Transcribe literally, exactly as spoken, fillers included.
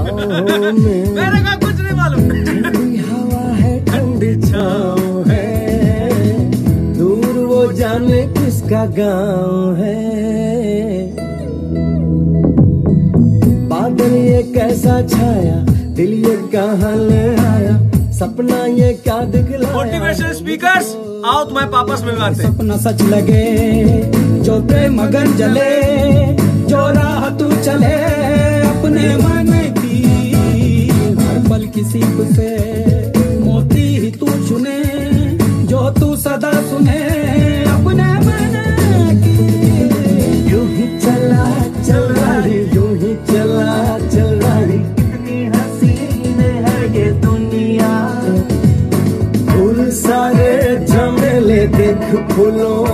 छाँव में, मेरे को कुछ नहीं मालूम। ठंडी हवा है ठंडी छाँव है, दूर वो जाने किसका गाँव है। बादल ये कैसा छाया, दिल ये कहाँ ले आया, सपना ये क्या दिखलाया। मोटिवेशनल स्पीकर्स आओ तुम्हारे पापा से मिलवाते। सपना सच लगे जो प्रेम मगन जले, जो राह तू चले अपने मन की, हर पल किसी से मोती ही तू चुने, जो तू सदा सुने अपने मन की। यूं ही चला चल रही, यूं ही चला चल रही, कितनी हसीन है ये दुनिया। फूल सारे झमेले देख फूलों